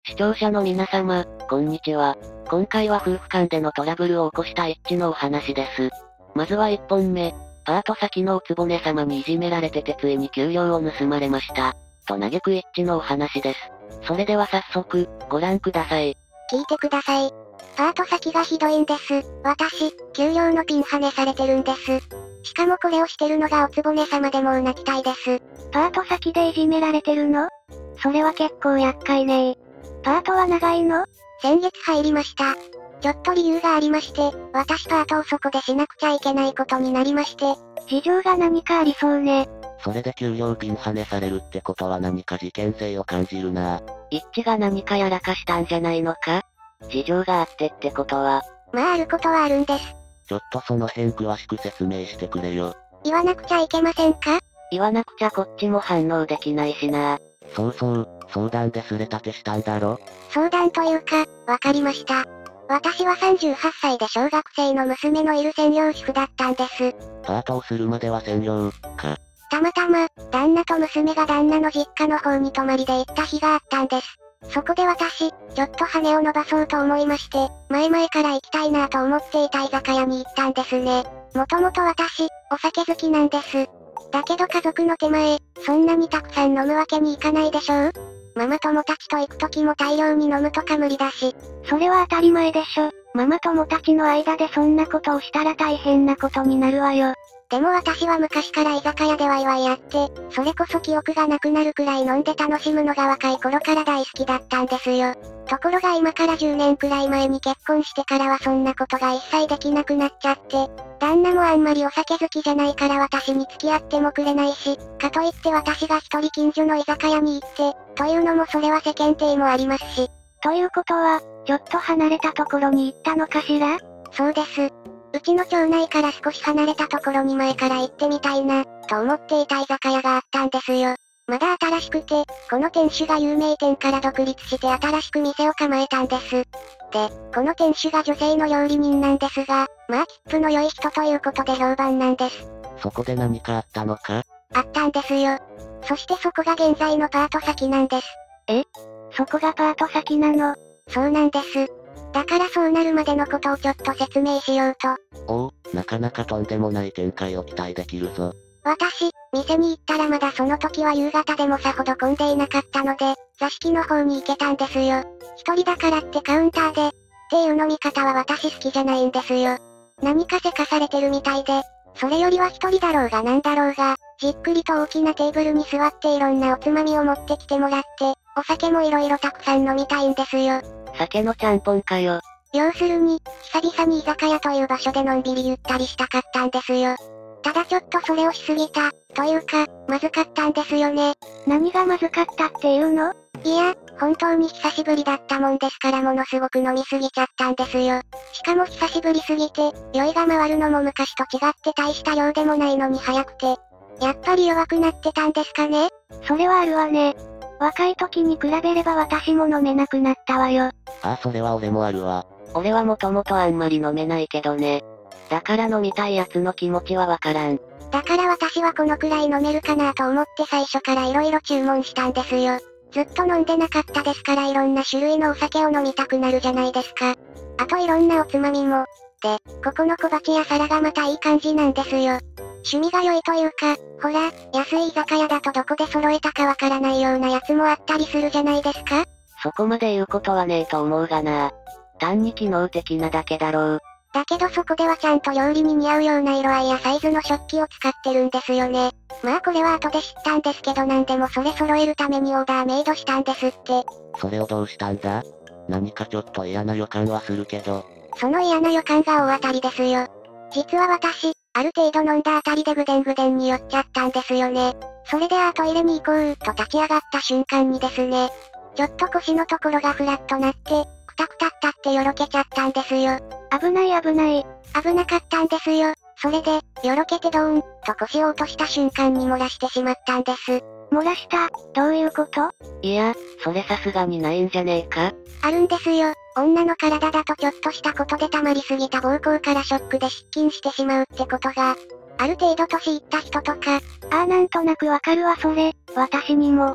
視聴者の皆様、こんにちは。今回は夫婦間でのトラブルを起こしたエッチのお話です。まずは1本目。パート先のおつぼね様にいじめられててついに給料を盗まれました。と嘆くエッチのお話です。それでは早速、ご覧ください。 聞いてください。パート先がひどいんです。私、給料のピンハネされてるんです。しかもこれをしてるのがおつぼね様でもう泣きたいです。 パート先でいじめられてるの？それは結構厄介ね。パートは長いの？ 先月入りました。ちょっと理由がありまして、私パートをそこでしなくちゃいけないことになりまして。 事情が何かありそうね。 それで給料ピンハネされるってことは何か事件性を感じるな。 一致が何かやらかしたんじゃないのか？事情があってってことは。 まああることはあるんです。 ちょっとその辺詳しく説明してくれよ。 言わなくちゃいけませんか？ 言わなくちゃこっちも反応できないしな。 そうそう、相談ですれ立てしたんだろ？ 相談というか、わかりました。私は38歳で小学生の娘のいる専業主婦だったんです。 パートをするまでは専業、か。 たまたま、旦那と娘が旦那の実家の方に泊まりで行った日があったんです。そこで私、ちょっと羽を伸ばそうと思いまして、前々から行きたいなと思っていた居酒屋に行ったんですね。もともと私、お酒好きなんです。だけど家族の手前、そんなにたくさん飲むわけにいかないでしょう？ママ友たちと行く時も大量に飲むとか無理だし。 それは当たり前でしょ。ママ友たちの間でそんなことをしたら大変なことになるわよ。 でも私は昔から居酒屋でワイワイやって、それこそ記憶がなくなるくらい飲んで楽しむのが若い頃から大好きだったんですよ。ところが今から10年くらい前に結婚してからはそんなことが一切できなくなっちゃって、旦那もあんまりお酒好きじゃないから私に付き合ってもくれないし、かといって私が一人近所の居酒屋に行って、というのもそれは世間体もありますし。 ということは、ちょっと離れたところに行ったのかしら？ そうです。うちの町内から少し離れたところに前から行ってみたいな、と思っていた居酒屋があったんですよ。まだ新しくて、この店主が有名店から独立して新しく店を構えたんです。で、この店主が女性の料理人なんですが、まあきっぷの良い人ということで評判なんです。 そこで何かあったのか？ あったんですよ。そしてそこが現在のパート先なんです。 え？そこがパート先なの？ そうなんです。だからそうなるまでのことをちょっと説明しようと。 おお、なかなかとんでもない展開を期待できるぞ。 私、店に行ったらまだその時は夕方でもさほど混んでいなかったので、座敷の方に行けたんですよ。一人だからってカウンターで、っていう飲み方は私好きじゃないんですよ。何かせかされてるみたいで、それよりは一人だろうがなんだろうが、じっくりと大きなテーブルに座っていろんなおつまみを持ってきてもらって、お酒もいろいろたくさん飲みたいんですよ。 酒のちゃんぽんかよ。 要するに、久々に居酒屋という場所でのんびりゆったりしたかったんですよ。ただちょっとそれをしすぎた、というか、まずかったんですよね。 何がまずかったっていうの？ いや、本当に久しぶりだったもんですからものすごく飲みすぎちゃったんですよ。しかも久しぶりすぎて、酔いが回るのも昔と違って大した量でもないのに早くて。やっぱり弱くなってたんですかね？ それはあるわね。若い時に比べれば私も飲めなくなったわよ。 ああ、それは俺もあるわ。 俺はもともとあんまり飲めないけどね。だから飲みたいやつの気持ちはわからん。 だから私はこのくらい飲めるかなと思って最初から色々注文したんですよ。ずっと飲んでなかったですからいろんな種類のお酒を飲みたくなるじゃないですか。あといろんなおつまみも。で、ここの小鉢や皿がまたいい感じなんですよ。趣味が良いというか、ほら、安い居酒屋だとどこで揃えたかわからないようなやつもあったりするじゃないですか？ そこまで言うことはねえと思うがな。単に機能的なだけだろう。 だけどそこではちゃんと料理に似合うような色合いやサイズの食器を使ってるんですよね。まあこれは後で知ったんですけどなんでもそれ揃えるためにオーダーメイドしたんですって。 それをどうしたんだ？何かちょっと嫌な予感はするけど。 その嫌な予感が大当たりですよ。実は私、ある程度飲んだあたりでぐでんぐでんに酔っちゃったんですよね。それでトイレに行こうと立ち上がった瞬間にですね、ちょっと腰のところがフラッとなって、くたくたったってよろけちゃったんですよ。 危ない危ない。 危なかったんですよ。それで、よろけてドーン、と腰を落とした瞬間に漏らしてしまったんです。 漏らした？どういうこと？ いや、それさすがにないんじゃねえか？ あるんですよ。女の体だとちょっとしたことで溜まりすぎた膀胱からショックで失禁してしまうってことが、ある程度年いった人とか。 ああなんとなくわかるわそれ、私にも。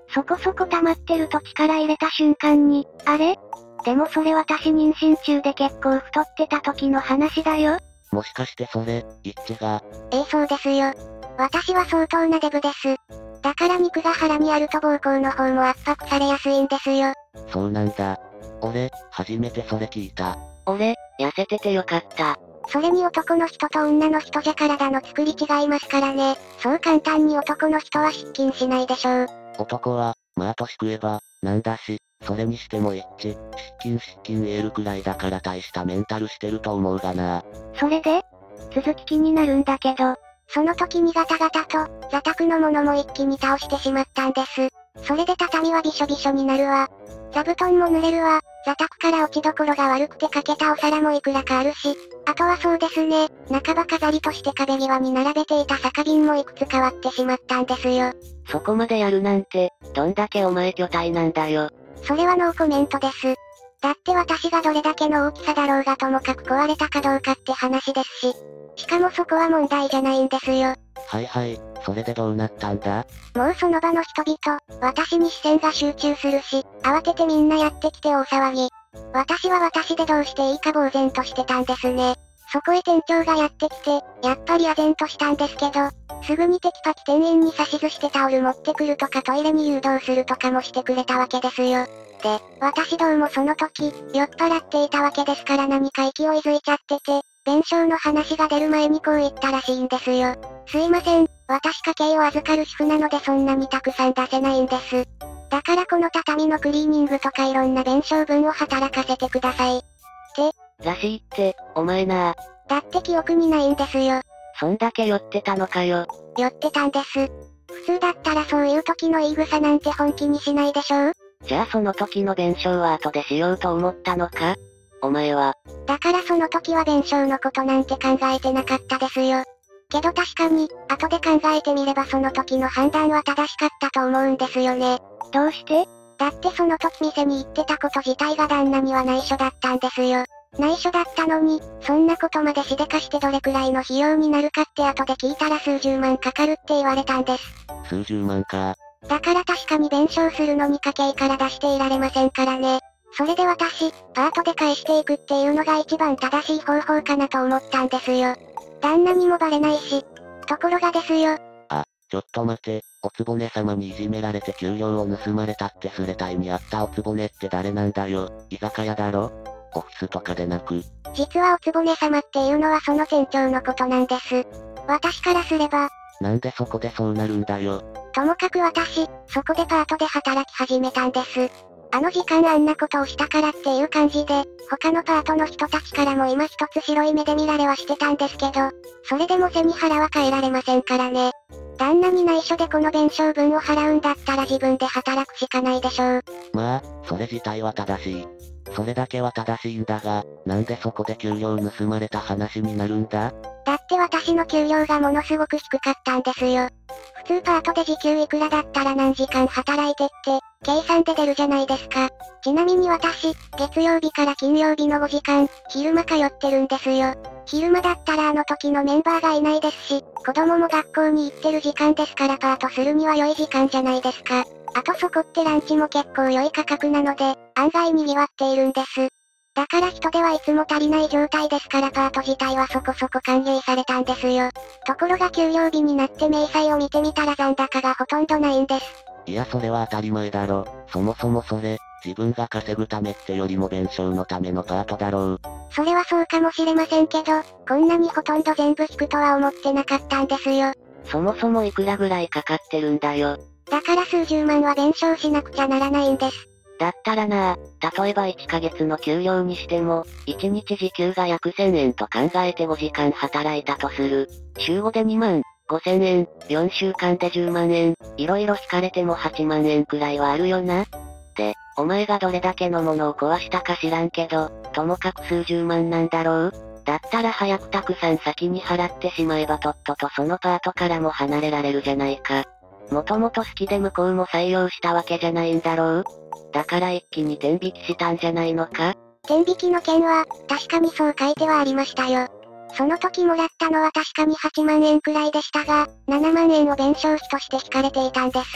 そこそこ溜まってると力入れた瞬間に、あれ？でもそれ私妊娠中で結構太ってた時の話だよ。 もしかしてそれ、一致が。 そうですよ。私は相当なデブです。だから肉が腹にあると膀胱の方も圧迫されやすいんですよ。 そうなんだ。俺、初めてそれ聞いた。 俺、痩せててよかった。 それに男の人と女の人じゃ体の作り違いますからね。そう簡単に男の人は失禁しないでしょう。 男は、まあ年食えば、なんだし、それにしても一致、失禁言えるくらいだから大したメンタルしてると思うがな。 それで？続き気になるんだけど、 その時にガタガタと、座卓のものも一気に倒してしまったんです。それで畳はびしょびしょになるわ。座布団も濡れるわ。座卓から落ちどころが悪くてかけたお皿もいくらかあるし、あとはそうですね、半ば飾りとして壁際に並べていた酒瓶もいくつか割ってしまったんですよ。 そこまでやるなんて、どんだけお前巨体なんだよ。 それはノーコメントです。だって私がどれだけの大きさだろうがともかく壊れたかどうかって話ですし。しかもそこは問題じゃないんですよ。 はいはい、それでどうなったんだ？ もうその場の人々、私に視線が集中するし、慌ててみんなやってきて大騒ぎ。私は私でどうしていいか呆然としてたんですね。そこへ店長がやってきて、やっぱり唖然としたんですけど、すぐにテキパキ店員に指図してタオル持ってくるとかトイレに誘導するとかもしてくれたわけですよ。で、私どうもその時、酔っ払っていたわけですから何か勢いづいちゃってて、弁償の話が出る前にこう言ったらしいんですよ。すいません、私家計を預かる主婦なのでそんなにたくさん出せないんです。だからこの畳のクリーニングとかいろんな弁償分を働かせてください。 らしいって、お前な。 だって記憶にないんですよ。 そんだけ酔ってたのかよ。 酔ってたんです。普通だったらそういう時の言い草なんて本気にしないでしょう？ じゃあその時の弁償は後でしようと思ったのか？お前は。 だからその時は弁償のことなんて考えてなかったですよ。けど確かに、後で考えてみればその時の判断は正しかったと思うんですよね。 どうして？ だってその時店に行ってたこと自体が旦那には内緒だったんですよ。内緒だったのに、そんなことまでしでかしてどれくらいの費用になるかって後で聞いたら数十万かかるって言われたんです。 数十万か。 だから確かに弁償するのに家計から出していられませんからね。それで私、パートで返していくっていうのが一番正しい方法かなと思ったんですよ。旦那にもバレないし。ところがですよ。 ちょっと待て、おつぼね様にいじめられて給料を盗まれたってスレタイにあったおつぼねって誰なんだよ。居酒屋だろ？オフィスとかでなく。 実はおつぼね様っていうのはその店長のことなんです。私からすれば。 なんでそこでそうなるんだよ。 ともかく私、そこでパートで働き始めたんです。あの時間あんなことをしたからっていう感じで、他のパートの人たちからも今一つ白い目で見られはしてたんですけど、それでも背に腹は変えられませんからね。旦那に内緒でこの弁償分を払うんだったら自分で働くしかないでしょう。 まあ、それ自体は正しい。それだけは正しいんだが、なんでそこで給料盗まれた話になるんだ？ だって私の給料がものすごく低かったんですよ。普通パートで時給いくらだったら何時間働いてって、計算で出るじゃないですか。ちなみに私、月曜日から金曜日の5時間、昼間通ってるんですよ。昼間だったらあの時のメンバーがいないですし、子供も学校に行ってる時間ですからパートするには良い時間じゃないですか。あとそこってランチも結構良い価格なので、案外賑わっているんです。だから人手はいつも足りない状態ですからパート自体はそこそこ歓迎されたんですよ。ところが給料日になって明細を見てみたら残高がほとんどないんです。 いやそれは当たり前だろ。そもそもそれ、自分が稼ぐためってよりも弁償のためのパートだろう。 それはそうかもしれませんけど、こんなにほとんど全部引くとは思ってなかったんですよ。 そもそもいくらぐらいかかってるんだよ。 だから数十万は弁償しなくちゃならないんです。 だったらな、例えば1ヶ月の給料にしても、1日時給が約1000円と考えて5時間働いたとする。週5で2万5000円、4週間で10万円、いろいろ引かれても8万円くらいはあるよな。で、お前がどれだけのものを壊したか知らんけど、ともかく数十万なんだろう？だったら早くたくさん先に払ってしまえばとっととそのパートからも離れられるじゃないか。もともと好きで向こうも採用したわけじゃないんだろう？だから一気に転引きしたんじゃないのか？ 転引きの件は、確かにそう書いてはありましたよ。その時もらったのは確かに8万円くらいでしたが、7万円を弁償費として引かれていたんです。だ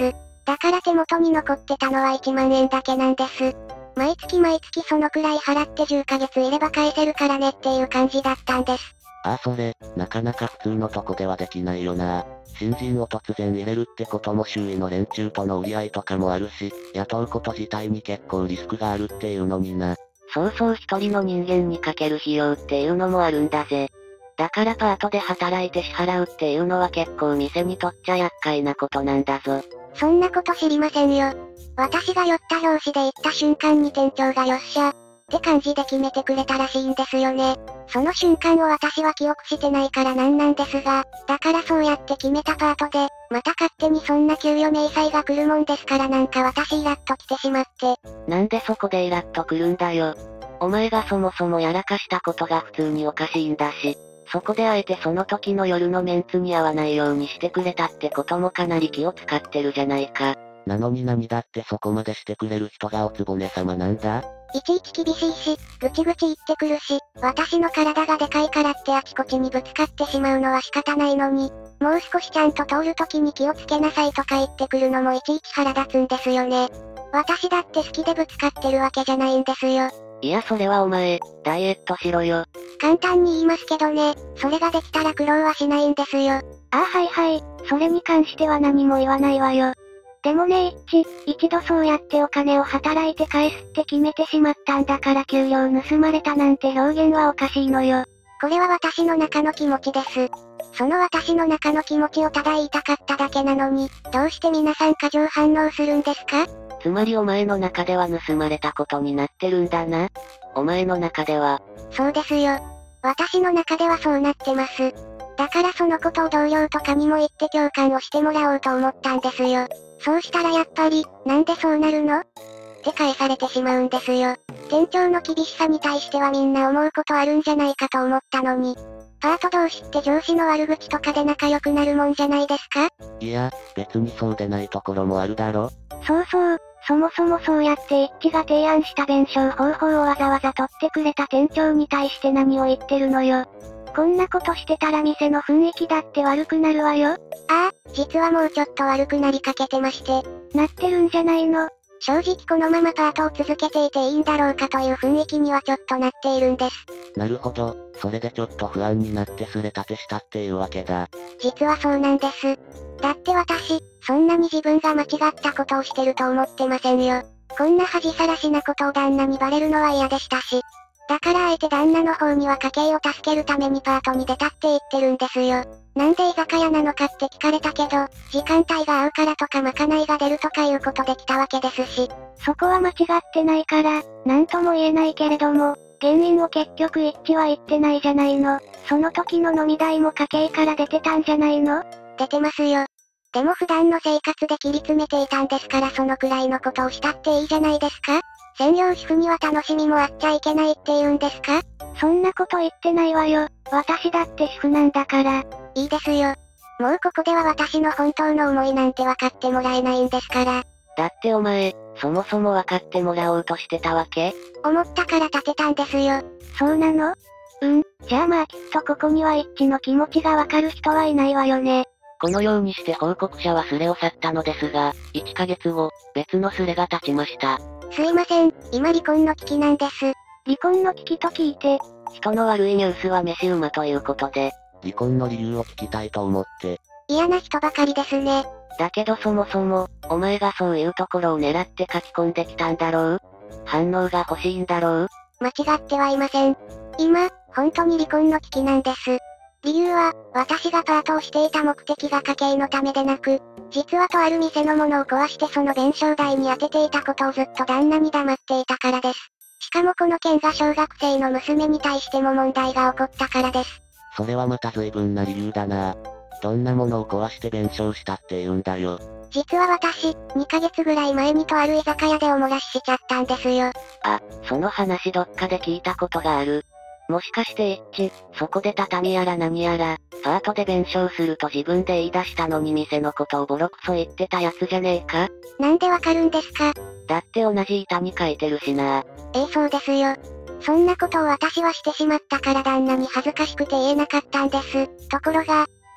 だから手元に残ってたのは1万円だけなんです。毎月そのくらい払って10ヶ月いれば返せるからねっていう感じだったんです。 ああそれ、なかなか普通のとこではできないよな。新人を突然入れるってことも周囲の連中との折り合いとかもあるし、雇うこと自体に結構リスクがあるっていうのにな。 そうそう一人の人間にかける費用っていうのもあるんだぜ。だからパートで働いて支払うっていうのは結構店にとっちゃ厄介なことなんだぞ。 そんなこと知りませんよ。私が酔った拍子で行った瞬間に店長がよっしゃって感じで決めてくれたらしいんですよね。その瞬間を私は記憶してないからなんですが、だからそうやって決めたパートで、また勝手にそんな給与明細が来るもんですからなんか私イラッと来てしまって。 なんでそこでイラッと来るんだよ。お前がそもそもやらかしたことが普通におかしいんだし、そこであえてその時の夜のメンツに合わないようにしてくれたってこともかなり気を使ってるじゃないか。 なのに何だってそこまでしてくれる人がおつぼね様なんだ？ いちいち厳しいし、ぐちぐち言ってくるし、私の体がでかいからってあちこちにぶつかってしまうのは仕方ないのに、もう少しちゃんと通るときに気をつけなさいとか言ってくるのもいちいち腹立つんですよね。私だって好きでぶつかってるわけじゃないんですよ。 いやそれはお前、ダイエットしろよ。 簡単に言いますけどね、それができたら苦労はしないんですよ。 はい、それに関しては何も言わないわよ。でもね一度そうやってお金を働いて返すって決めてしまったんだから給料盗まれたなんて表現はおかしいのよ。 これは私の中の気持ちです。その私の中の気持ちをただ言いたかっただけなのに、どうして皆さん過剰反応するんですか？ つまりお前の中では盗まれたことになってるんだな。お前の中では。 そうですよ。私の中ではそうなってます。だからそのことを同僚とかにも言って共感をしてもらおうと思ったんですよ。そうしたらやっぱり、なんでそうなるの？って返されてしまうんですよ。店長の厳しさに対してはみんな思うことあるんじゃないかと思ったのに。パート同士って上司の悪口とかで仲良くなるもんじゃないですか？ いや、別にそうでないところもあるだろ。 そう、そもそもそうやって一致が提案した弁償方法をわざわざ取ってくれた店長に対して何を言ってるのよ。こんなことしてたら店の雰囲気だって悪くなるわよ。 実はもうちょっと悪くなりかけてまして。 なってるんじゃないの？ 正直このままパートを続けていていいんだろうかという雰囲気にはちょっとなっているんです。 なるほど、それでちょっと不安になってすれ立てしたっていうわけだ。 実はそうなんです。だって私、そんなに自分が間違ったことをしてると思ってませんよ。こんな恥さらしなことを旦那にバレるのは嫌でしたし。だからあえて旦那の方には家計を助けるためにパートに出たって言ってるんですよ。なんで居酒屋なのかって聞かれたけど、時間帯が合うからとかまかないが出るとかいうことで来たわけですし。 そこは間違ってないから、なんとも言えないけれども、原因を結局一致は言ってないじゃないの。その時の飲み代も家計から出てたんじゃないの？ 出てますよ。でも普段の生活で切り詰めていたんですからそのくらいのことをしたっていいじゃないですか？専業主婦には楽しみもあっちゃいけないって言うんですか？ そんなこと言ってないわよ。私だって主婦なんだから。 いいですよ。もうここでは私の本当の思いなんて分かってもらえないんですから。 だってお前、そもそも分かってもらおうとしてたわけ？ 思ったから立てたんですよ。 そうなの？じゃあまあきっとここには一致の気持ちがわかる人はいないわよね。 このようにして報告者はスレを去ったのですが、1ヶ月後、別のスレが立ちました。 すいません、今離婚の危機なんです。 離婚の危機と聞いて、 人の悪いニュースは飯馬ということで。 離婚の理由を聞きたいと思って。 嫌な人ばかりですね。 だけどそもそも、お前がそういうところを狙って書き込んできたんだろう？反応が欲しいんだろう？ 間違ってはいません。今、本当に離婚の危機なんです。理由は、私がパートをしていた目的が家計のためでなく、実はとある店のものを壊してその弁償代に充てていたことをずっと旦那に黙っていたからです。しかもこの件が小学生の娘に対しても問題が起こったからです。 それはまた随分な理由だな。どんなものを壊して弁償したって言うんだよ。 実は私、2ヶ月ぐらい前にとある居酒屋でお漏らししちゃったんですよ。 その話どっかで聞いたことがある。もしかして一致、そこで畳やら何やら、パートで弁償すると自分で言い出したのに店のことをボロクソ言ってたやつじゃねえか？ なんでわかるんですか？ だって同じ板に書いてるしな。 そうですよ。そんなことを私はしてしまったから旦那に恥ずかしくて言えなかったんです。ところが、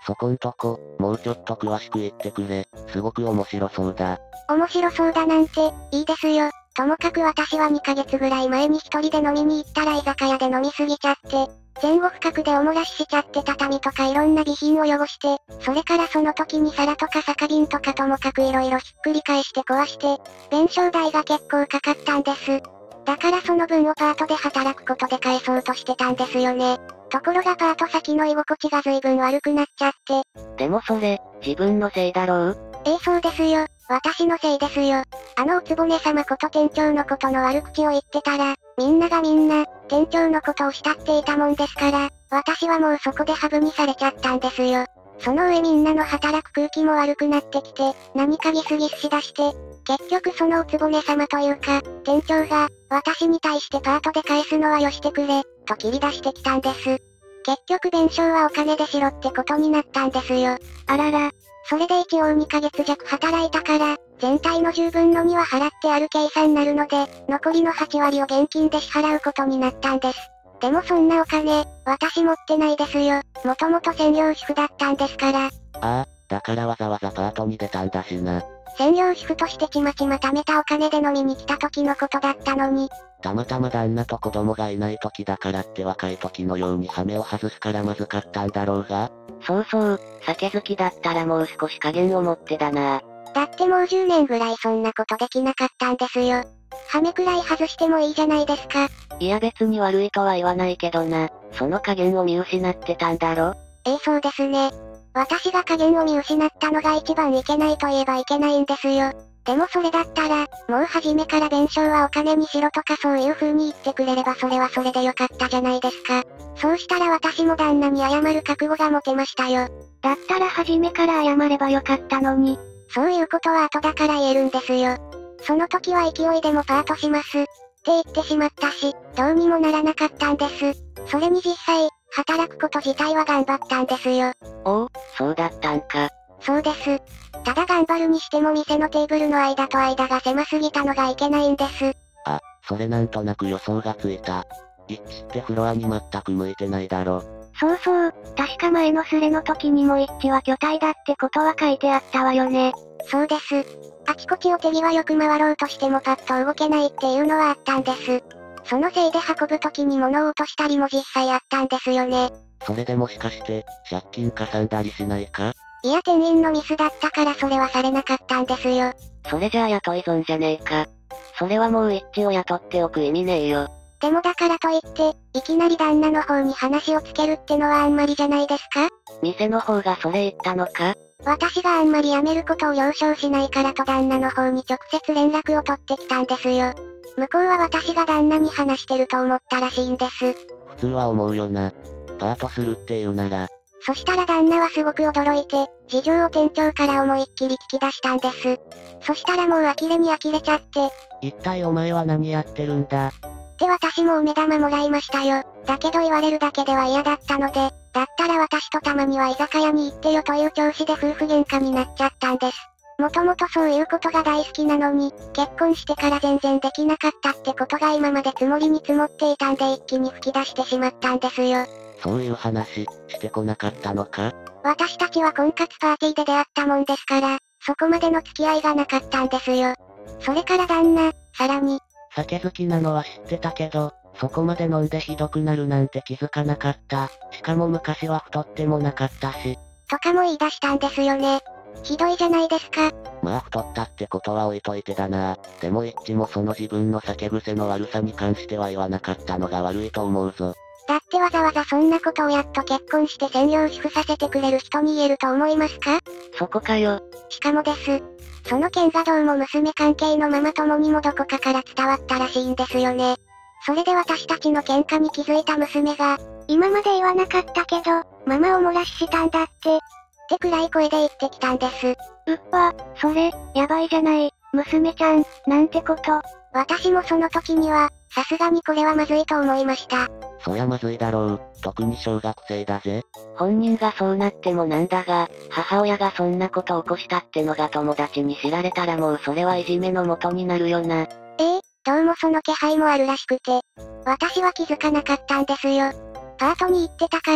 そこんとこ、もうちょっと詳しく言ってくれ。すごく面白そうだ。 面白そうだなんて、いいですよ。ともかく私は2ヶ月ぐらい前に一人で飲みに行ったら居酒屋で飲みすぎちゃって、前後不覚でお漏らししちゃって畳とかいろんな備品を汚して、それからその時に皿とか酒瓶とかともかくいろいろひっくり返して壊して、弁償代が結構かかったんです。だからその分をパートで働くことで返そうとしてたんですよね。ところがパート先の居心地が随分悪くなっちゃって。 でもそれ、自分のせいだろう？ そうですよ。私のせいですよ。おつぼね様こと店長のことの悪口を言ってたら、みんながみんな、店長のことを慕っていたもんですから、私はもうそこでハブにされちゃったんですよ。その上みんなの働く空気も悪くなってきて、何かギスギスしだして、結局そのおつぼね様というか、店長が、私に対してパートで返すのはよしてくれ、と切り出してきたんです。結局弁償はお金でしろってことになったんですよ。 あらら。 それで一応2ヶ月弱働いたから、全体の10分の2は払ってある計算になるので、残りの8割を現金で支払うことになったんです。でもそんなお金、私持ってないですよ。もともと専業主婦だったんですから。 ああ、だからわざわざパートに出たんだしな。 専業主婦としてちまちま貯めたお金で飲みに来た時のことだったのに。 たまたま旦那と子供がいない時だからって若い時のようにハメを外すからまずかったんだろうが。 そうそう、酒好きだったらもう少し加減を持ってだな。 だってもう10年ぐらいそんなことできなかったんですよ。ハメくらい外してもいいじゃないですか。 いや別に悪いとは言わないけどな、その加減を見失ってたんだろ？ そうですね。私が加減を見失ったのが一番いけないと言えばいけないんですよ。でもそれだったら、もう初めから弁償はお金にしろとかそういう風に言ってくれればそれはそれでよかったじゃないですか。そうしたら私も旦那に謝る覚悟が持てましたよ。 だったら初めから謝ればよかったのに。 そういうことは後だから言えるんですよ。その時は勢いでもパートします。って言ってしまったし、どうにもならなかったんです。それに実際、働くこと自体は頑張ったんですよ。 おお、そうだったんか。 そうです。ただ頑張るにしても店のテーブルの間と間が狭すぎたのがいけないんです。 あ、それなんとなく予想がついた。一致ってフロアに全く向いてないだろ。 そうそう、確か前のスレの時にも一致は巨体だってことは書いてあったわよね。 そうです。あちこちを手際よく回ろうとしてもパッと動けないっていうのはあったんです。そのせいで運ぶ時に物を落としたりも実際あったんですよね。 それでもしかして、借金かさんだりしないか？ いや店員のミスだったからそれはされなかったんですよ。 それじゃあ雇い損じゃねえか。それはもう一致を雇っておく意味ねえよ。 でもだからといって、いきなり旦那の方に話をつけるってのはあんまりじゃないですか？ 店の方がそれ言ったのか？ 私があんまり辞めることを了承しないからと旦那の方に直接連絡を取ってきたんですよ。向こうは私が旦那に話してると思ったらしいんです。 普通は思うよな。パートするっていうなら。 そしたら旦那はすごく驚いて、事情を店長から思いっきり聞き出したんです。そしたらもう呆れに呆れちゃって。 一体お前は何やってるんだ？ で私もお目玉もらいましたよ。だけど言われるだけでは嫌だったので、だったら私とたまには居酒屋に行ってよという調子で夫婦喧嘩になっちゃったんです。もともとそういうことが大好きなのに、結婚してから全然できなかったってことが今まで積もりに積もっていたんで一気に吹き出してしまったんですよ。 そういう話、してこなかったのか？ 私たちは婚活パーティーで出会ったもんですから、そこまでの付き合いがなかったんですよ。それから旦那、さらに。 酒好きなのは知ってたけど、そこまで飲んでひどくなるなんて気づかなかった。しかも昔は太ってもなかったし。 とかも言い出したんですよね。ひどいじゃないですか。 まあ太ったってことは置いといてだな。でも一致もその自分の酒癖の悪さに関しては言わなかったのが悪いと思うぞ。 だってわざわざそんなことをやっと結婚して専業主婦させてくれる人に言えると思いますか？ そこかよ。 しかもです。その件がどうも娘関係のママ友にもどこかから伝わったらしいんですよね。それで私たちの喧嘩に気づいた娘が、 今まで言わなかったけど、ママを漏らししたんだって。 って暗い声で言ってきたんです。 それ、やばいじゃない、娘ちゃん、なんてこと。 私もその時には、さすがにこれはまずいと思いました。 そりゃまずいだろう、特に小学生だぜ。 本人がそうなってもなんだが、母親がそんなこと起こしたってのが友達に知られたらもうそれはいじめの元になるよな。 どうもその気配もあるらしくて。私は気づかなかったんですよ。パートに行ってたから、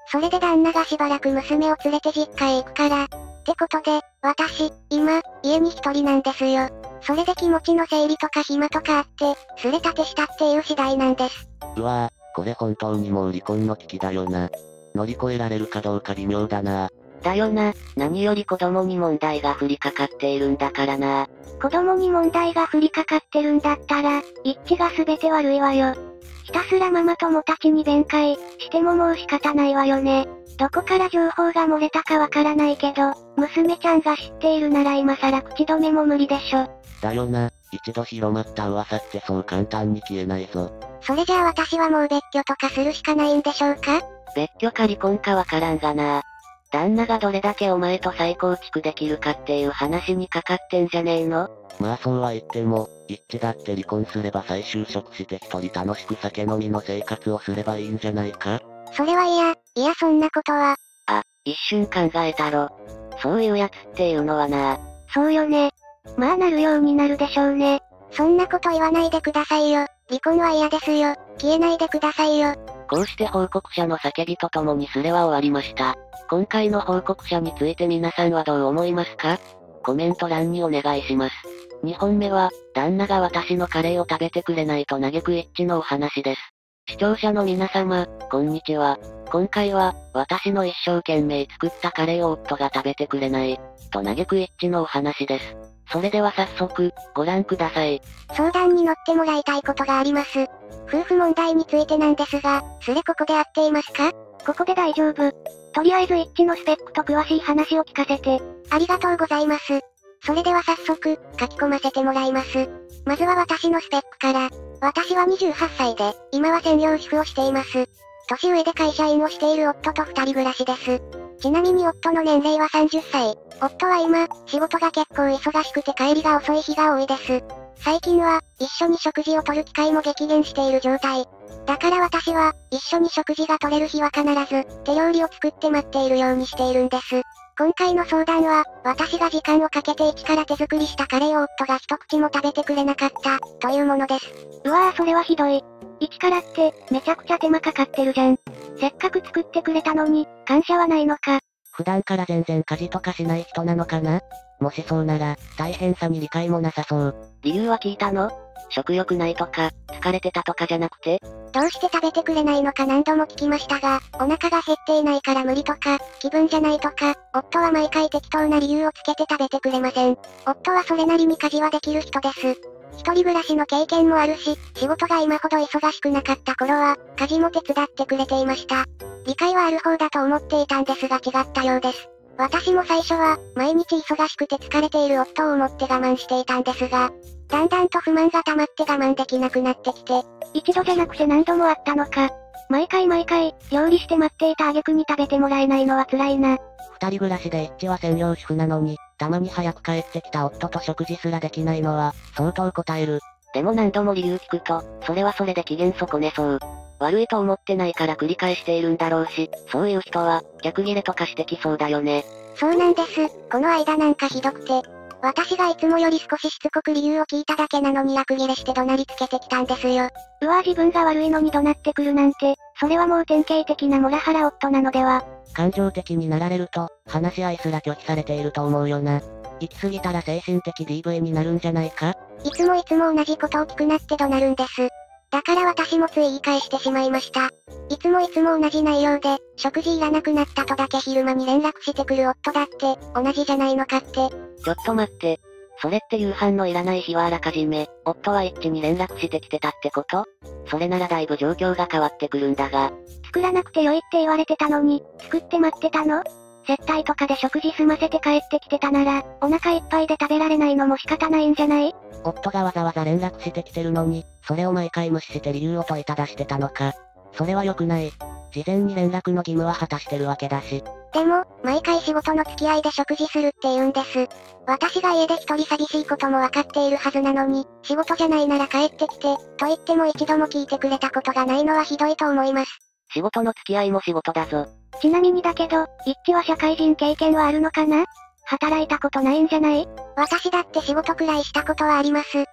それで旦那がしばらく娘を連れて実家へ行くから。ってことで、私、今、家に一人なんですよ。それで気持ちの整理とか暇とかあって、すれ立てしたっていう次第なんです。 うわぁ、これ本当にもう離婚の危機だよな。乗り越えられるかどうか微妙だな。 だよな、何より子供に問題が降りかかっているんだからな。 子供に問題が降りかかってるんだったら、一致が全て悪いわよ。ひたすらママ友たちに弁解してももう仕方ないわよね。どこから情報が漏れたかわからないけど、娘ちゃんが知っているなら今更口止めも無理でしょ。 だよな、一度広まった噂ってそう簡単に消えないぞ。 それじゃあ私はもう別居とかするしかないんでしょうか？ 別居か離婚かわからんがな。旦那がどれだけお前と再構築できるかっていう話にかかってんじゃねえの？ まあそうは言っても、一致だって離婚すれば再就職して一人楽しく酒飲みの生活をすればいいんじゃないか？ それはそんなことは。 一瞬考えたろ。そういうやつっていうのはな。 そうよね。まあなるようになるでしょうね。 そんなこと言わないでくださいよ。離婚は嫌ですよ。消えないでくださいよ。 こうして報告者の叫びとともにスレは終わりました。今回の報告者について皆さんはどう思いますか？コメント欄にお願いします。2本目は、旦那が私のカレーを食べてくれないと嘆く一致のお話です。視聴者の皆様、こんにちは。今回は、私の一生懸命作ったカレーを夫が食べてくれない、と嘆く一致のお話です。それでは早速、ご覧ください。 相談に乗ってもらいたいことがあります。夫婦問題についてなんですが、ここで合っていますか？ ここで大丈夫。とりあえず一致のスペックと詳しい話を聞かせて。 ありがとうございます。それでは早速、書き込ませてもらいます。まずは私のスペックから。私は28歳で、今は専業主婦をしています。年上で会社員をしている夫と二人暮らしです。ちなみに夫の年齢は30歳。夫は今、仕事が結構忙しくて帰りが遅い日が多いです。最近は、一緒に食事をとる機会も激減している状態。だから私は、一緒に食事が取れる日は必ず、手料理を作って待っているようにしているんです。今回の相談は、私が時間をかけて一から手作りしたカレーを夫が一口も食べてくれなかった、というものです。 うわぁそれはひどい。一からって、めちゃくちゃ手間かかってるじゃん。せっかく作ってくれたのに、感謝はないのか。 普段から全然家事とかしない人なのかな？もしそうなら、大変さに理解もなさそう。 理由は聞いたの？食欲ないとか、疲れてたとかじゃなくて？ どうして食べてくれないのか何度も聞きましたが、お腹が減っていないから無理とか、気分じゃないとか、夫は毎回適当な理由をつけて食べてくれません。夫はそれなりに家事はできる人です。一人暮らしの経験もあるし、仕事が今ほど忙しくなかった頃は、家事も手伝ってくれていました。理解はある方だと思っていたんですが違ったようです。私も最初は、毎日忙しくて疲れている夫を思って我慢していたんですが、だんだんと不満が溜まって我慢できなくなってきて、 一度じゃなくて何度もあったのか。毎回、料理して待っていた挙句に食べてもらえないのは辛いな。 二人暮らしで一致は専業主婦なのに、たまに早く帰ってきた夫と食事すらできないのは、相当答える。 でも何度も理由聞くと、それはそれで機嫌損ねそう。悪いと思ってないから繰り返しているんだろうし、そういう人は、逆ギレとかしてきそうだよね。 そうなんです。この間なんかひどくて。私がいつもより少ししつこく理由を聞いただけなのに逆ギレして怒鳴りつけてきたんですよ。 うわぁ自分が悪いのに怒鳴ってくるなんて、それはもう典型的なモラハラ夫なのでは。 感情的になられると、話し合いすら拒否されていると思うよな。行き過ぎたら精神的 DV になるんじゃないか？ いつも同じことを聞くなって怒鳴るんです。だから私もつい言い返してしまいました。いつも同じ内容で、食事いらなくなったとだけ昼間に連絡してくる夫だって、同じじゃないのかって。 ちょっと待って。それって夕飯のいらない日はあらかじめ、夫は一致に連絡してきてたってこと？それならだいぶ状況が変わってくるんだが。 作らなくてよいって言われてたのに、作って待ってたの？接待とかで食事済ませて帰ってきてたなら、お腹いっぱいで食べられないのも仕方ないんじゃない？ 夫がわざわざ連絡してきてるのに、それを毎回無視して理由を問いただしてたのか。それは良くない。事前に連絡の義務は果たしてるわけだし。 でも、毎回仕事の付き合いで食事するって言うんです。私が家で一人寂しいこともわかっているはずなのに、仕事じゃないなら帰ってきて、と言っても一度も聞いてくれたことがないのはひどいと思います。 仕事の付き合いも仕事だぞ。 ちなみにだけど、一致は社会人経験はあるのかな？働いたことないんじゃない？ 私だって仕事くらいしたことはあります。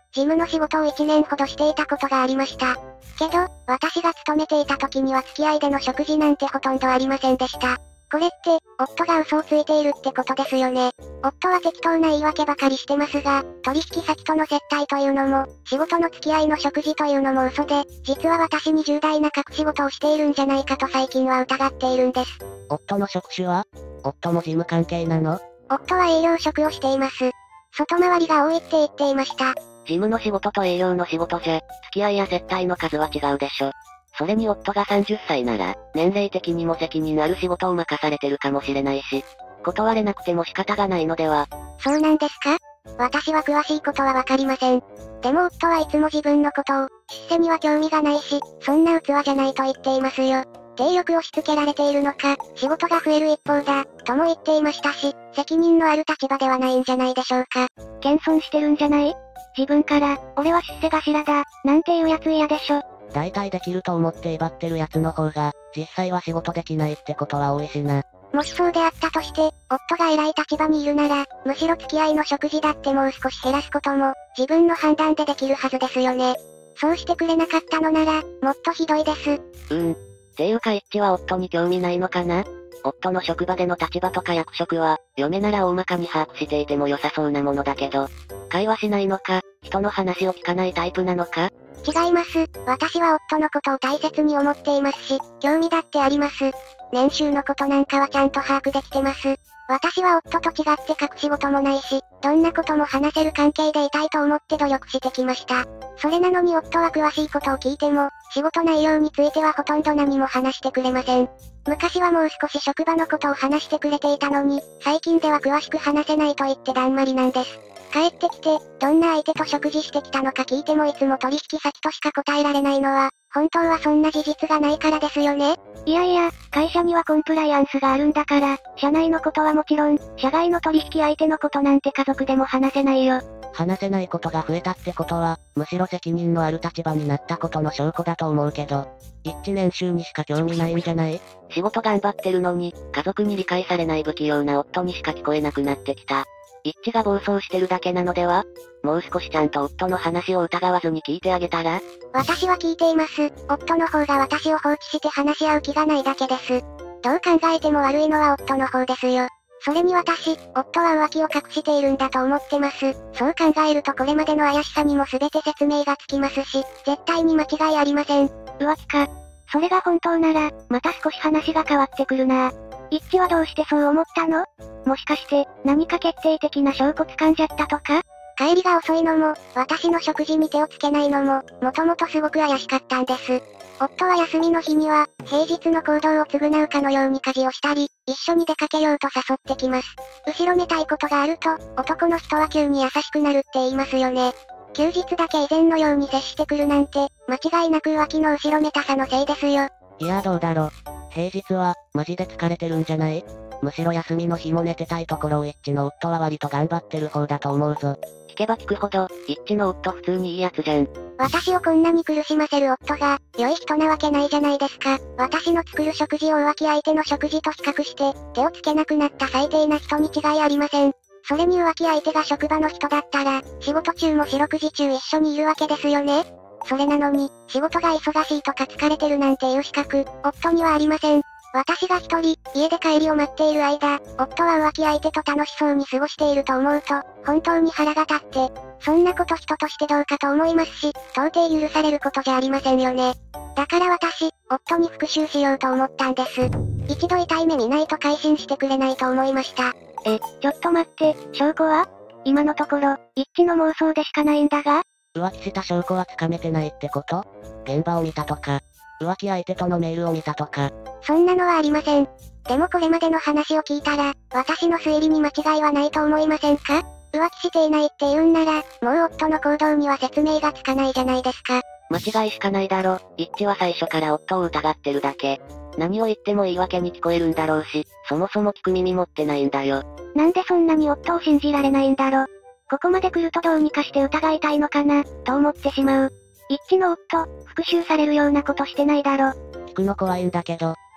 事務の仕事を1年ほどしていたことがありました。けど、私が勤めていた時には付き合いでの食事なんてほとんどありませんでした。これって、夫が嘘をついているってことですよね。夫は適当な言い訳ばかりしてますが、取引先との接待というのも、仕事の付き合いの食事というのも嘘で、実は私に重大な隠し事をしているんじゃないかと最近は疑っているんです。 夫の職種は？夫も事務関係なの？ 夫は営業職をしています。外回りが多いって言っていました。 事務の仕事と営業の仕事じゃ、付き合いや接待の数は違うでしょ。それに夫が30歳なら、年齢的にも責任ある仕事を任されてるかもしれないし、断れなくても仕方がないのでは。 そうなんですか？私は詳しいことはわかりません。でも夫はいつも自分のことを、出世には興味がないし、そんな器じゃないと言っていますよ。体力を押し付けられているのか、仕事が増える一方だ、とも言っていましたし、責任のある立場ではないんじゃないでしょうか。 謙遜してるんじゃない？自分から、俺は出世頭だ、なんていうやつ嫌でしょ。 大体できると思って威張ってるやつの方が、実際は仕事できないってことは多いしな。 もしそうであったとして、夫が偉い立場にいるなら、むしろ付き合いの食事だってもう少し減らすことも、自分の判断でできるはずですよね。そうしてくれなかったのなら、もっとひどいです。 っていうか一致は夫に興味ないのかな？夫の職場での立場とか役職は、嫁なら大まかに把握していても良さそうなものだけど、会話しないのか、人の話を聞かないタイプなのか？ 違います。私は夫のことを大切に思っていますし、興味だってあります。年収のことなんかはちゃんと把握できてます。私は夫と違って隠し事もないし、どんなことも話せる関係でいたいと思って努力してきました。それなのに夫は詳しいことを聞いても、仕事内容についてはほとんど何も話してくれません。昔はもう少し職場のことを話してくれていたのに、最近では詳しく話せないと言ってだんまりなんです。帰ってきて、どんな相手と食事してきたのか聞いてもいつも取引先としか答えられないのは、本当はそんな事実がないからですよね。 いやいや、会社にはコンプライアンスがあるんだから、社内のことはもちろん、社外の取引相手のことなんて家族でも話せないよ。 話せないことが増えたってことは、むしろ責任のある立場になったことの証拠だと思うけど、一年収にしか興味ないんじゃない？仕事頑張ってるのに、家族に理解されない不器用な夫にしか聞こえなくなってきた。一致が暴走してるだけなのでは？もう少しちゃんと夫の話を疑わずに聞いてあげたら？ 私は聞いています。夫の方が私を放置して話し合う気がないだけです。どう考えても悪いのは夫の方ですよ。それに私、夫は浮気を隠しているんだと思ってます。そう考えるとこれまでの怪しさにも全て説明がつきますし、絶対に間違いありません。 浮気か。それが本当なら、また少し話が変わってくるな。一致はどうしてそう思ったの？もしかして、何か決定的な証拠掴んじゃったとか？ 帰りが遅いのも、私の食事に手をつけないのも、もともとすごく怪しかったんです。夫は休みの日には、平日の行動を償うかのように家事をしたり、一緒に出かけようと誘ってきます。後ろめたいことがあると、男の人は急に優しくなるって言いますよね。休日だけ以前のように接してくるなんて、間違いなく浮気の後ろめたさのせいですよ。 いやどうだろ。平日は、マジで疲れてるんじゃない？むしろ休みの日も寝てたいところを一致の夫は割と頑張ってる方だと思うぞ。聞けば聞くほど、一致の夫普通にいいやつじゃん。 私をこんなに苦しませる夫が、良い人なわけないじゃないですか。私の作る食事を浮気相手の食事と比較して、手をつけなくなった最低な人に違いありません。それに浮気相手が職場の人だったら、仕事中も四六時中一緒にいるわけですよね。それなのに、仕事が忙しいとか疲れてるなんていう資格、夫にはありません。私が一人、家で帰りを待っている間、夫は浮気相手と楽しそうに過ごしていると思うと、本当に腹が立って、そんなこと人としてどうかと思いますし、到底許されることじゃありませんよね。だから私、夫に復讐しようと思ったんです。一度痛い目見ないと改心してくれないと思いました。 ちょっと待って、証拠は？今のところ、一致の妄想でしかないんだが？ 浮気した証拠はつかめてないってこと？現場を見たとか、浮気相手とのメールを見たとか。 そんなのはありません。でもこれまでの話を聞いたら、私の推理に間違いはないと思いませんか？浮気していないって言うんなら、もう夫の行動には説明がつかないじゃないですか。 間違いしかないだろ。一致は最初から夫を疑ってるだけ。何を言っても言い訳に聞こえるんだろうし、そもそも聞く耳持ってないんだよ。 なんでそんなに夫を信じられないんだろ。ここまで来るとどうにかして疑いたいのかな、と思ってしまう。一致の夫、復讐されるようなことしてないだろ。 聞くの怖いんだけど、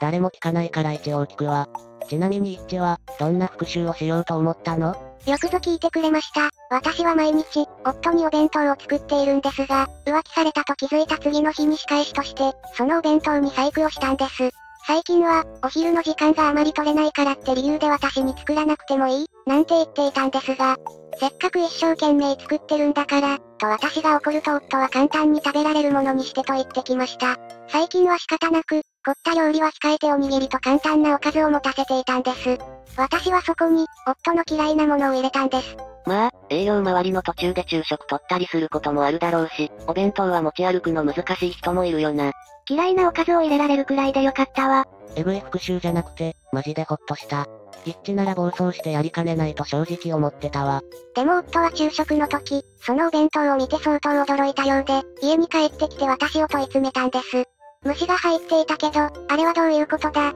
誰も聞かないから一応聞くわ。ちなみに一は、どんな復讐をしようと思ったの？ よくぞ聞いてくれました。私は毎日、夫にお弁当を作っているんですが、浮気されたと気づいた次の日に仕返しとして、そのお弁当に細工をしたんです。最近は、お昼の時間があまり取れないからって理由で私に作らなくてもいい、なんて言っていたんですが、せっかく一生懸命作ってるんだから、と私が怒ると夫は簡単に食べられるものにしてと言ってきました。最近は仕方なく、凝った料理は控えておにぎりと簡単なおかずを持たせていたんです。私はそこに、夫の嫌いなものを入れたんです。 まあ、営業回りの途中で昼食取ったりすることもあるだろうし、お弁当は持ち歩くの難しい人もいるよな。 嫌いなおかずを入れられるくらいでよかったわ。 えぐい復讐じゃなくて、マジでほっとした。一致なら暴走してやりかねないと正直思ってたわ。 でも夫は昼食の時、そのお弁当を見て相当驚いたようで、家に帰ってきて私を問い詰めたんです。虫が入っていたけど、あれはどういうことだって、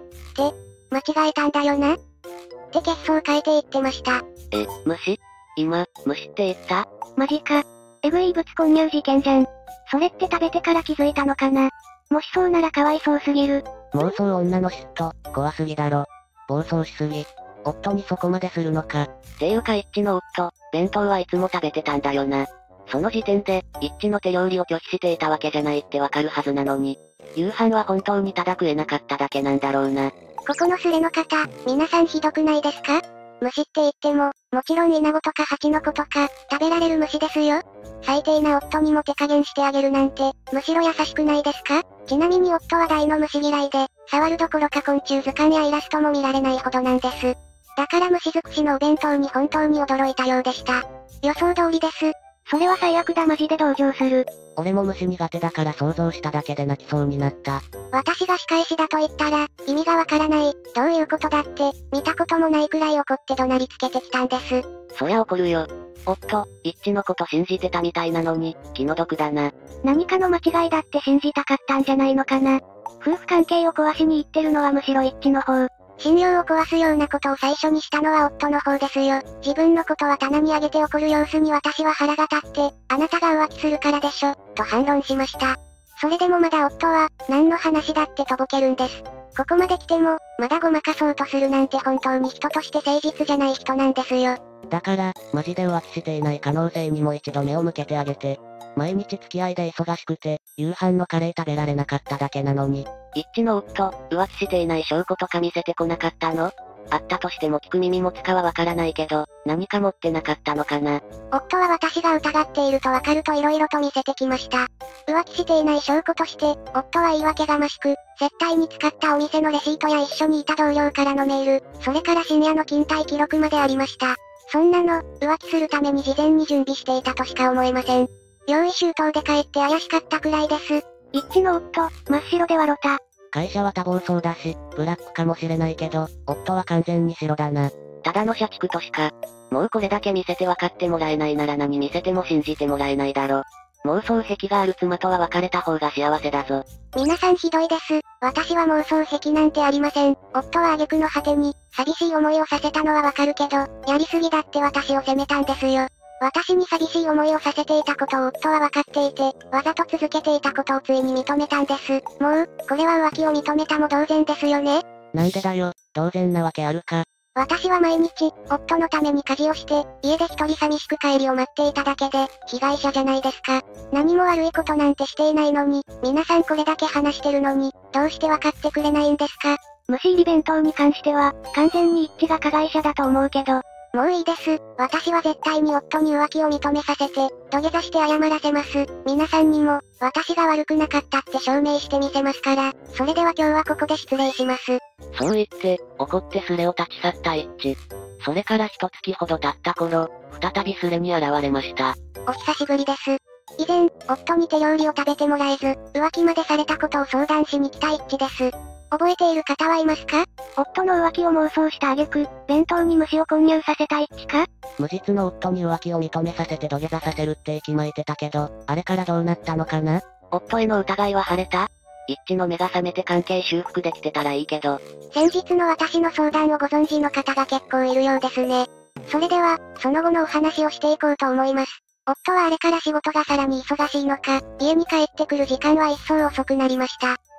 間違えたんだよなって血相書いて言ってました。 虫？今、虫って言った？ マジか。えぐい異物混入事件じゃん。それって食べてから気づいたのかな？もしそうならかわいそうすぎる。 妄想女の嫉妬、怖すぎだろ。暴走しすぎ。夫にそこまでするのか。っていうか一致の夫、弁当はいつも食べてたんだよな。その時点で、一致の手料理を拒否していたわけじゃないってわかるはずなのに。夕飯は本当にただ食えなかっただけなんだろうな。 ここのスレの方、皆さんひどくないですか？虫って言っても、もちろんイナゴとかハチノコとか、食べられる虫ですよ。最低な夫にも手加減してあげるなんて、むしろ優しくないですか？ちなみに夫は大の虫嫌いで、触るどころか昆虫図鑑やイラストも見られないほどなんです。だから虫尽くしのお弁当に本当に驚いたようでした。予想通りです。 それは最悪だマジで同情する。 俺も虫苦手だから想像しただけで泣きそうになった。 私が仕返しだと言ったら、意味がわからない、どういうことだって、見たこともないくらい怒って怒鳴りつけてきたんです。 そりゃ怒るよ。夫、一致のこと信じてたみたいなのに、気の毒だな。 何かの間違いだって信じたかったんじゃないのかな。夫婦関係を壊しに行ってるのはむしろ一致の方。 信用を壊すようなことを最初にしたのは夫の方ですよ。自分のことは棚に上げて怒る様子に私は腹が立って、あなたが浮気するからでしょ、と反論しました。それでもまだ夫は、何の話だってとぼけるんです。ここまで来ても、まだごまかそうとするなんて本当に人として誠実じゃない人なんですよ。 だから、マジで浮気していない可能性にも一度目を向けてあげて。毎日付き合いで忙しくて、夕飯のカレー食べられなかっただけなのに。一致の夫、浮気していない証拠とか見せてこなかったの？あったとしても聞く耳持つかはわからないけど、何か持ってなかったのかな。 夫は私が疑っているとわかると色々と見せてきました。浮気していない証拠として、夫は言い訳がましく、接待に使ったお店のレシートや一緒にいた同僚からのメール、それから深夜の勤怠記録までありました。そんなの、浮気するために事前に準備していたとしか思えません。用意周到で帰って怪しかったくらいです。 一致の夫、真っ白で笑った。 会社は多忙そうだし、ブラックかもしれないけど、夫は完全に白だな。ただの社畜としか。もうこれだけ見せて分かってもらえないなら何見せても信じてもらえないだろ。妄想癖がある妻とは別れた方が幸せだぞ。 皆さんひどいです。私は妄想癖なんてありません。夫は挙句の果てに、寂しい思いをさせたのはわかるけど、やりすぎだって私を責めたんですよ。私に寂しい思いをさせていたことを夫は分かっていて、わざと続けていたことをついに認めたんです。もう、これは浮気を認めたも同然ですよね。 なんでだよ、同然なわけあるか。 私は毎日、夫のために家事をして、家で一人寂しく帰りを待っていただけで、被害者じゃないですか。何も悪いことなんてしていないのに、皆さんこれだけ話してるのに、どうして分かってくれないんですか？ 虫入り弁当に関しては、完全に一致が加害者だと思うけど。 もういいです。私は絶対に夫に浮気を認めさせて、土下座して謝らせます。皆さんにも、私が悪くなかったって証明してみせますから、それでは今日はここで失礼します。 そう言って、怒ってスレを立ち去った一致。それから一月ほど経った頃、再びスレに現れました。 お久しぶりです。以前、夫に手料理を食べてもらえず、浮気までされたことを相談しに来た一致です。覚えている方はいますか？ 夫の浮気を妄想した挙句、弁当に虫を混入させた一致か？ 無実の夫に浮気を認めさせて土下座させるって息巻いてたけど、あれからどうなったのかな？夫への疑いは晴れた？一致の目が覚めて関係修復できてたらいいけど。 先日の私の相談をご存知の方が結構いるようですね。それでは、その後のお話をしていこうと思います。夫はあれから仕事がさらに忙しいのか、家に帰ってくる時間は一層遅くなりました。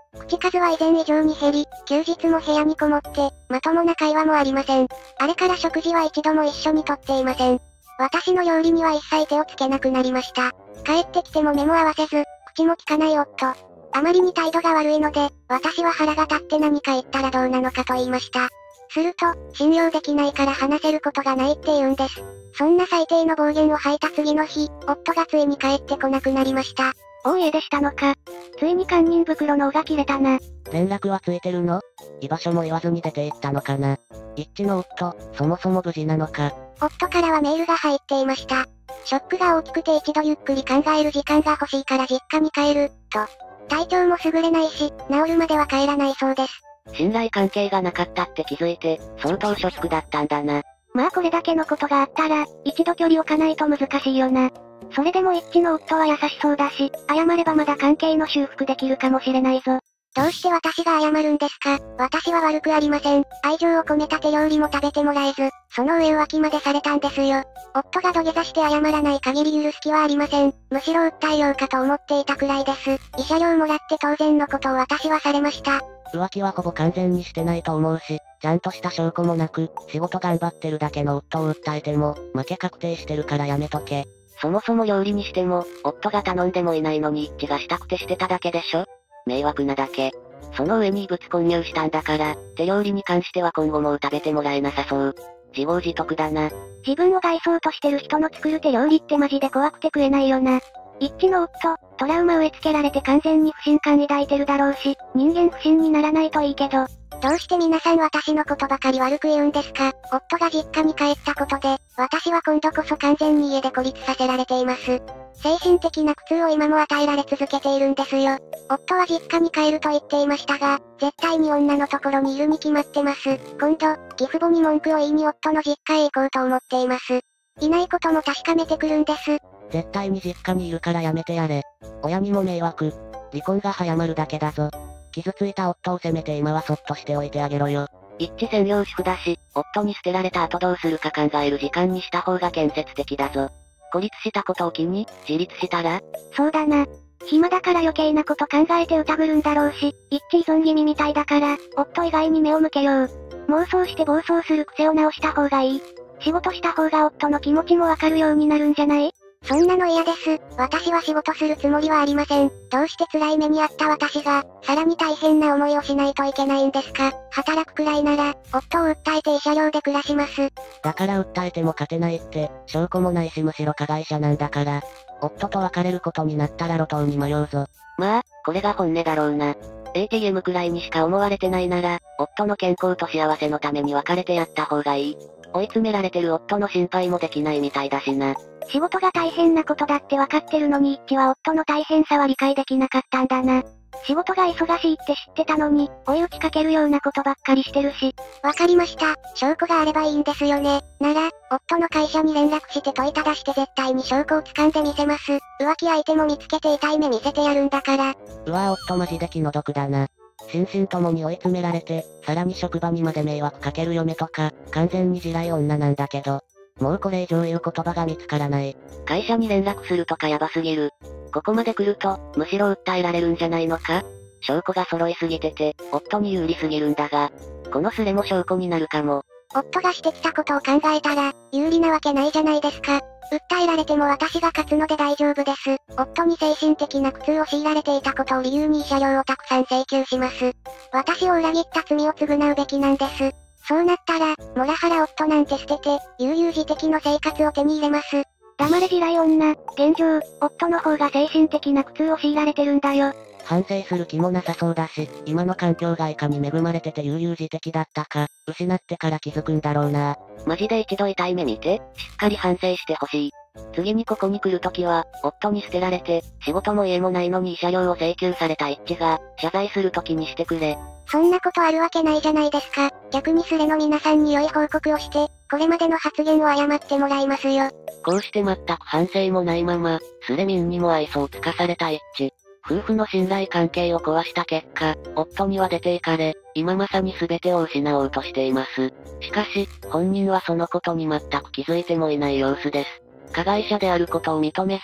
口数は以前以上に減り、休日も部屋にこもって、まともな会話もありません。あれから食事は一度も一緒にとっていません。私の料理には一切手をつけなくなりました。帰ってきても目も合わせず、口も聞かない夫。あまりに態度が悪いので、私は腹が立って何か言ったらどうなのかと言いました。すると、信用できないから話せることがないって言うんです。そんな最低の暴言を吐いた次の日、夫がついに帰ってこなくなりました。 大家でしたのか。ついに堪忍袋の緒が切れたな。 連絡はついてるの？居場所も言わずに出て行ったのかな。一致の夫、そもそも無事なのか。 夫からはメールが入っていました。ショックが大きくて一度ゆっくり考える時間が欲しいから実家に帰る、と。体調も優れないし、治るまでは帰らないそうです。 信頼関係がなかったって気づいて、相当ショックだったんだな。 まあこれだけのことがあったら、一度距離置かないと難しいよな。それでも一致の夫は優しそうだし、謝ればまだ関係の修復できるかもしれないぞ。 どうして私が謝るんですか？私は悪くありません。愛情を込めた手料理も食べてもらえず、その上浮気までされたんですよ。夫が土下座して謝らない限り許す気はありません。むしろ訴えようかと思っていたくらいです。慰謝料もらって当然のことを私はされました。 浮気はほぼ完全にしてないと思うし、ちゃんとした証拠もなく、仕事頑張ってるだけの夫を訴えても、負け確定してるからやめとけ。そもそも料理にしても、夫が頼んでもいないのに一致がしたくてしてただけでしょ？迷惑なだけ。その上に異物混入したんだから、手料理に関しては今後もう食べてもらえなさそう。自業自得だな。 自分を害そうとしてる人の作る手料理ってマジで怖くて食えないよな。一致の夫、トラウマ植え付けられて完全に不信感抱いてるだろうし、人間不信にならないといいけど。 どうして皆さん私のことばかり悪く言うんですか？夫が実家に帰ったことで、私は今度こそ完全に家で孤立させられています。精神的な苦痛を今も与えられ続けているんですよ。夫は実家に帰ると言っていましたが、絶対に女のところにいるに決まってます。今度、義父母に文句を言いに夫の実家へ行こうと思っています。いないことも確かめてくるんです。 絶対に実家にいるからやめてやれ。親にも迷惑。離婚が早まるだけだぞ。傷ついた夫を責めて今はそっとしておいてあげろよ。一致専業主婦だし、夫に捨てられた後どうするか考える時間にした方が建設的だぞ。孤立したことを機に、自立したら？ そうだな。暇だから余計なこと考えて疑るんだろうし、一致依存気味みたいだから、夫以外に目を向けよう。妄想して暴走する癖を直した方がいい。仕事した方が夫の気持ちもわかるようになるんじゃない？ そんなの嫌です。私は仕事するつもりはありません。どうして辛い目にあった私が、さらに大変な思いをしないといけないんですか？働くくらいなら、夫を訴えて慰謝料で暮らします。 だから訴えても勝てないって、証拠もないしむしろ加害者なんだから。夫と別れることになったら路頭に迷うぞ。まあ、これが本音だろうな。ATM くらいにしか思われてないなら、夫の健康と幸せのために別れてやった方がいい。追い詰められてる夫の心配もできないみたいだしな。 仕事が大変なことだってわかってるのに一致は夫の大変さは理解できなかったんだな。仕事が忙しいって知ってたのに、追い打ちかけるようなことばっかりしてるし。 わかりました。証拠があればいいんですよね。なら、夫の会社に連絡して問いただして絶対に証拠を掴んでみせます。浮気相手も見つけて痛い目見せてやるんだから。 うわぁ夫マジで気の毒だな。心身ともに追い詰められて、さらに職場にまで迷惑かける嫁とか、完全に地雷女なんだけど。もうこれ以上言う言葉が見つからない。会社に連絡するとかヤバすぎる。ここまで来ると、むしろ訴えられるんじゃないのか？証拠が揃いすぎてて、夫に有利すぎるんだが、このスレも証拠になるかも。 夫がしてきたことを考えたら、有利なわけないじゃないですか。訴えられても私が勝つので大丈夫です。夫に精神的な苦痛を強いられていたことを理由に慰謝料をたくさん請求します。私を裏切った罪を償うべきなんです。そうなったら、モラハラ夫なんて捨てて、悠々自適の生活を手に入れます。 黙れ地雷女、現状、夫の方が精神的な苦痛を強いられてるんだよ。 反省する気もなさそうだし、今の環境がいかに恵まれてて悠々自適だったか、失ってから気づくんだろうな。マジで一度痛い目見て、しっかり反省してほしい。次にここに来るときは、夫に捨てられて、仕事も家もないのに慰謝料を請求された一致が、謝罪するときにしてくれ。 そんなことあるわけないじゃないですか。逆にスレの皆さんに良い報告をして、これまでの発言を謝ってもらいますよ。 こうして全く反省もないまま、スレ民にも愛想をつかされた一致。夫婦の信頼関係を壊した結果、夫には出て行かれ、今まさに全てを失おうとしています。しかし、本人はそのことに全く気づいてもいない様子です。加害者であることを認めず、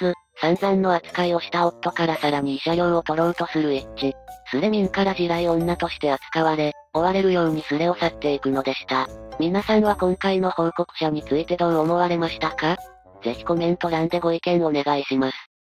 散々の扱いをした夫からさらに慰謝料を取ろうとする一致。スレ民から地雷女として扱われ、追われるようにスレを去っていくのでした。皆さんは今回の報告者についてどう思われましたか？ぜひコメント欄でご意見お願いします。